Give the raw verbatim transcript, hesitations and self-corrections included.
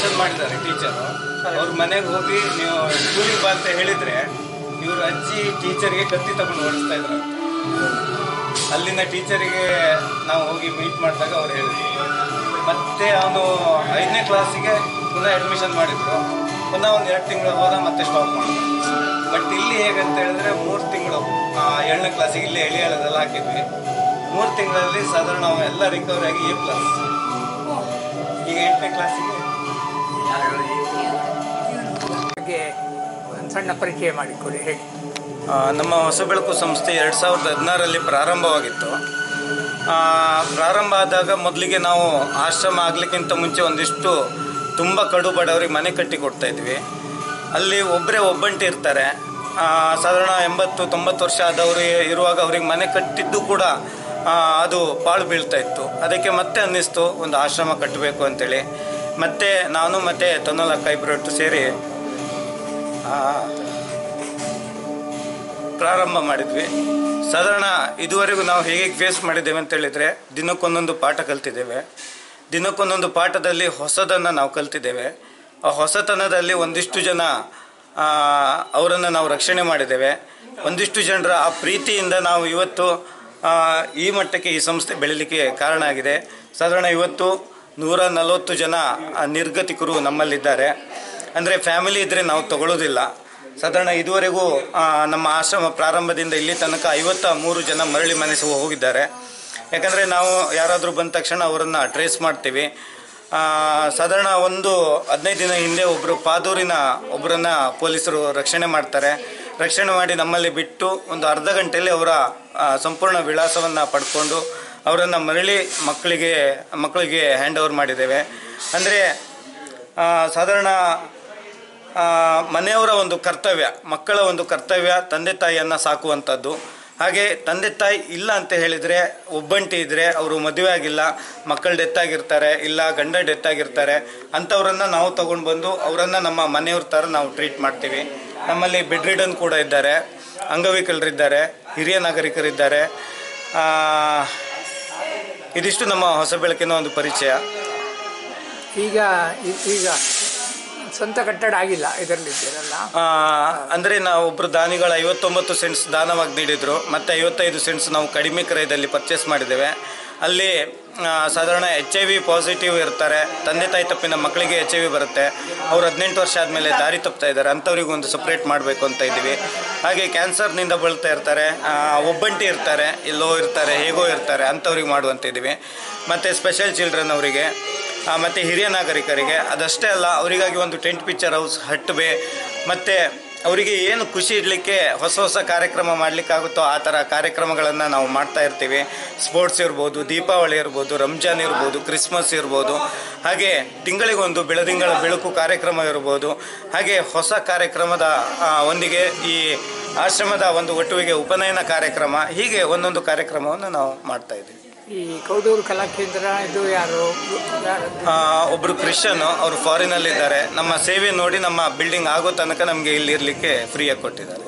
Admission ಮಾಡಿದ್ದಾರೆ teacher. ಅವ್ರ ಮನೆಗೆ ಹೋಗಿ ನೀವು ಸ್ಕೂಲಿಗೆ ಬಾ ಅಂತ ಹೇಳಿದರೆ ಇವರು ಅಜ್ಜಿ ಟೀಚರ್ಗೆ ಕತ್ತಿ ತಗೊಂಡು ಓಡಿಸ್ತಾ ಇದ್ರು. ಅಲ್ಲಿನ ಟೀಚರಿಗೆ ನಾವು ಹೋಗಿ ಮೀಟ್ ಮಾಡಿದಾಗ ಅವ್ರು ಹೇಳಿದ್ರು. ಮತ್ತೆ ಅವನು ಐದನೇ ಕ್ಲಾಸಿಗೆ ಪುನಃ ಅಡ್ಮಿಷನ್ ಮಾಡಿದ್ರು. ಪುನಃ ಒಂದು ಎರಡು ತಿಂಗಳು ಹೋದ ಮತ್ತೆ ಸ್ಟಾಪ್ ಮಾಡಿದ್ರು. ಬಟ್ ಇಲ್ಲಿ ಹೇಗಂತ ಹೇಳಿದ್ರೆ ಮೂರು ತಿಂಗಳು ಏಳನೇ ಕ್ಲಾಸಿಗೆ ಇಲ್ಲಿ ಎಳಿಯಾಳದೆಲ್ಲ ಹಾಕಿದ್ವಿ. ಮೂರು ತಿಂಗಳಲ್ಲಿ ಸಾಧಾರಣ ಎಲ್ಲ ರಿಕವರಿ ಆಗಿ ಎ ಪ್ಲಸ್. ಈಗ ಎಂಟನೇ ಕ್ಲಾಸಿಗೆ ಸಣ್ಣ ಪರಿಚಯ ಮಾಡಿಕೊಡಿ ಹೇಳಿ. ನಮ್ಮ ಹೊಸಬೆಳಕು ಸಂಸ್ಥೆ ಎರಡು ಸಾವಿರದ ಹದಿನಾರರಲ್ಲಿ ಪ್ರಾರಂಭವಾಗಿತ್ತು. ಪ್ರಾರಂಭ ಆದಾಗ ಮೊದಲಿಗೆ ನಾವು ಆಶ್ರಮ ಆಗಲಿಕ್ಕಿಂತ ಮುಂಚೆ ಒಂದಿಷ್ಟು ತುಂಬ ಕಡು ಬಡವರಿಗೆ ಮನೆ ಕಟ್ಟಿ ಕೊಡ್ತಾಯಿದ್ವಿ. ಅಲ್ಲಿ ಒಬ್ಬರೇ ಒಬ್ಬಂಟಿ ಇರ್ತಾರೆ. ಸಾಧಾರಣ ಎಂಬತ್ತು ತೊಂಬತ್ತು ವರ್ಷ ಆದವರು ಇರುವಾಗ ಅವ್ರಿಗೆ ಮನೆ ಕಟ್ಟಿದ್ದು ಕೂಡ ಅದು ಪಾಳು ಬೀಳ್ತಾ ಇತ್ತು. ಅದಕ್ಕೆ ಮತ್ತೆ ಅನ್ನಿಸ್ತು ಒಂದು ಆಶ್ರಮ ಕಟ್ಟಬೇಕು ಅಂತೇಳಿ. ಮತ್ತು ನಾನು ಮತ್ತು ತನ್ನಲಕ್ಕ ಇಬ್ಬರೊಟ್ಟು ಸೇರಿ ಪ್ರಾರಂಭ ಮಾಡಿದ್ವಿ. ಸಾಧಾರಣ ಇದುವರೆಗೂ ನಾವು ಹೇಗೆ ಫೇಸ್ ಮಾಡಿದ್ದೇವೆ ಅಂತ ಹೇಳಿದರೆ ದಿನಕ್ಕೊಂದೊಂದು ಪಾಠ ಕಲ್ತಿದ್ದೇವೆ. ದಿನಕ್ಕೊಂದೊಂದು ಪಾಠದಲ್ಲಿ ಹೊಸದನ್ನು ನಾವು ಕಲ್ತಿದ್ದೇವೆ. ಆ ಹೊಸತನದಲ್ಲಿ ಒಂದಿಷ್ಟು ಜನ ಅವರನ್ನು ನಾವು ರಕ್ಷಣೆ ಮಾಡಿದ್ದೇವೆ. ಒಂದಿಷ್ಟು ಜನರ ಆ ಪ್ರೀತಿಯಿಂದ ನಾವು ಇವತ್ತು ಈ ಮಟ್ಟಕ್ಕೆ ಈ ಸಂಸ್ಥೆ ಬೆಳೀಲಿಕ್ಕೆ ಕಾರಣ ಆಗಿದೆ. ಸಾಧಾರಣ ಇವತ್ತು ನೂರ ನಲವತ್ತು ಜನ ನಿರ್ಗತಿಕರು ನಮ್ಮಲ್ಲಿದ್ದಾರೆ. ಅಂದರೆ ಫ್ಯಾಮಿಲಿ ಇದ್ದರೆ ನಾವು ತಗೊಳ್ಳೋದಿಲ್ಲ. ಸಾಧಾರಣ ಇದುವರೆಗೂ ನಮ್ಮ ಆಶ್ರಮ ಪ್ರಾರಂಭದಿಂದ ಇಲ್ಲಿ ತನಕ ಐವತ್ತ ಮೂರು ಜನ ಮರಳಿ ಮನೆಸು ಹೋಗಿದ್ದಾರೆ. ಯಾಕಂದರೆ ನಾವು ಯಾರಾದರೂ ಬಂದ ತಕ್ಷಣ ಅವರನ್ನು ಟ್ರೇಸ್ ಮಾಡ್ತೀವಿ. ಸಾಧಾರಣ ಒಂದು ಹದಿನೈದು ದಿನ ಹಿಂದೆ ಒಬ್ಬರು ಪಾದೂರಿನ ಒಬ್ಬರನ್ನು ಪೊಲೀಸರು ರಕ್ಷಣೆ ಮಾಡ್ತಾರೆ. ರಕ್ಷಣೆ ಮಾಡಿ ನಮ್ಮಲ್ಲಿ ಬಿಟ್ಟು ಒಂದು ಅರ್ಧ ಗಂಟೆಯಲ್ಲಿ ಅವರ ಸಂಪೂರ್ಣ ವಿಳಾಸವನ್ನು ಪಡ್ಕೊಂಡು ಅವರನ್ನು ಮರಳಿ ಮಕ್ಕಳಿಗೆ ಮಕ್ಕಳಿಗೆ ಹ್ಯಾಂಡ್ ಓವರ್ ಮಾಡಿದ್ದೇವೆ. ಅಂದರೆ ಸಾಧಾರಣ ಮನೆಯವರ ಒಂದು ಕರ್ತವ್ಯ, ಮಕ್ಕಳ ಒಂದು ಕರ್ತವ್ಯ ತಂದೆ ತಾಯಿಯನ್ನು ಸಾಕುವಂಥದ್ದು. ಹಾಗೆ ತಂದೆ ತಾಯಿ ಇಲ್ಲ ಅಂತ ಹೇಳಿದರೆ ಒಬ್ಬಂಟಿ ಇದ್ದರೆ ಅವರು ಮದುವೆ ಆಗಿಲ್ಲ, ಮಕ್ಕಳು ಡೆತ್ ಆಗಿರ್ತಾರೆ, ಇಲ್ಲ ಗಂಡ ಡೆತ್ ಆಗಿರ್ತಾರೆ, ಅಂಥವ್ರನ್ನು ನಾವು ತೊಗೊಂಡು ಬಂದು ಅವರನ್ನು ನಮ್ಮ ಮನೆಯವ್ರ ಥರ ನಾವು ಟ್ರೀಟ್ ಮಾಡ್ತೀವಿ. ನಮ್ಮಲ್ಲಿ ಬೆಡ್ ರಿಡನ್ ಕೂಡ ಇದ್ದಾರೆ, ಅಂಗವಿಕಲರಿದ್ದಾರೆ, ಹಿರಿಯ ನಾಗರಿಕರಿದ್ದಾರೆ. ಇದಿಷ್ಟು ನಮ್ಮ ಹೊಸ ಬೆಳಕಿನ ಒಂದು ಪರಿಚಯ. ಈಗ ಈಗ ಸ್ವಂತ ಕಟ್ಟಡ ಆಗಿಲ್ಲ ಇದರಲ್ಲಿ ಇದ್ದೀರಲ್ಲ? ಅಂದರೆ ನಾವು ಒಬ್ಬರು ದಾನಿಗಳು ಐವತ್ತೊಂಬತ್ತು ಸೆಂಟ್ಸ್ ದಾನವಾಗಿ ನೀಡಿದರು. ಮತ್ತು ಐವತ್ತೈದು ಸೆಂಟ್ಸ್ ನಾವು ಕಡಿಮೆ ಕ್ರಯದಲ್ಲಿ ಪರ್ಚೇಸ್ ಮಾಡಿದ್ದೇವೆ. ಅಲ್ಲಿ ಸಾಧಾರಣ ಎಚ್ ಐ ವಿ ಪಾಸಿಟಿವ್ ಇರ್ತಾರೆ, ತಂದೆ ತಾಯಿ ತಪ್ಪಿನ ಮಕ್ಕಳಿಗೆ ಎಚ್ ಐ ವಿ ಬರುತ್ತೆ. ಅವ್ರು ಹದಿನೆಂಟು ವರ್ಷ ಆದಮೇಲೆ ದಾರಿ ತಪ್ತಾ ಇದ್ದಾರೆ, ಅಂಥವ್ರಿಗೆ ಒಂದು ಸಪ್ರೇಟ್ ಮಾಡಬೇಕು ಅಂತ ಇದ್ದೀವಿ. ಹಾಗೆ ಕ್ಯಾನ್ಸರ್ನಿಂದ ಬಳಲ್ತಾ ಇರ್ತಾರೆ, ಒಬ್ಬಂಟಿ ಇರ್ತಾರೆ, ಎಲ್ಲೋ ಇರ್ತಾರೆ, ಹೇಗೋ ಇರ್ತಾರೆ, ಅಂಥವ್ರಿಗೆ ಮಾಡುವಂತ ಇದ್ದೀವಿ. ಮತ್ತು ಸ್ಪೆಷಲ್ ಚಿಲ್ಡ್ರನ್ ಅವರಿಗೆ ಮತ್ತು ಹಿರಿಯ ನಾಗರಿಕರಿಗೆ. ಅದಷ್ಟೇ ಅಲ್ಲ, ಅವರಿಗಾಗಿ ಒಂದು ಟೆಂಟ್ ಪಿಕ್ಚರ್ ಹೌಸ್, ಹಟ್ ಬೇ, ಮತ್ತು ಅವರಿಗೆ ಏನು ಖುಷಿ ಇಡಲಿಕ್ಕೆ ಹೊಸ ಹೊಸ ಕಾರ್ಯಕ್ರಮ ಮಾಡಲಿಕ್ಕಾಗುತ್ತೋ ಆ ಥರ ಕಾರ್ಯಕ್ರಮಗಳನ್ನು ನಾವು ಮಾಡ್ತಾ ಇರ್ತೀವಿ. ಸ್ಪೋರ್ಟ್ಸ್ ಇರ್ಬೋದು, ದೀಪಾವಳಿ ಇರ್ಬೋದು, ರಂಜಾನ್ ಇರ್ಬೋದು, ಕ್ರಿಸ್ಮಸ್ ಇರ್ಬೋದು, ಹಾಗೆ ತಿಂಗಳಿಗೊಂದು ಬೆಳದಿಂಗಳ ಬೆಳಕು ಕಾರ್ಯಕ್ರಮ ಇರ್ಬೋದು. ಹಾಗೆ ಹೊಸ ಕಾರ್ಯಕ್ರಮದ ಒಂದಿಗೆ ಈ ಆಶ್ರಮದ ಒಂದು ಒಟ್ಟುವಿಗೆ ಉಪನಯನ ಕಾರ್ಯಕ್ರಮ, ಹೀಗೆ ಒಂದೊಂದು ಕಾರ್ಯಕ್ರಮವನ್ನು ನಾವು ಮಾಡ್ತಾ ಇದ್ದೀವಿ. ಈ ಕೌದೂರು ಕಲಾಕೇಂದ್ರ ಇದು ಯಾರು? ಒಬ್ಬರು ಕ್ರಿಶ್ಚಿಯನ್, ಅವರು ಫಾರಿನಲ್ಲಿದ್ದಾರೆ. ನಮ್ಮ ಸೇವೆ ನೋಡಿ ನಮ್ಮ ಬಿಲ್ಡಿಂಗ್ ಆಗೋ ತನಕ ನಮಗೆ ಇಲ್ಲಿ ಇರಲಿಕ್ಕೆ ಫ್ರೀಯಾಗಿ ಕೊಟ್ಟಿದ್ದಾರೆ.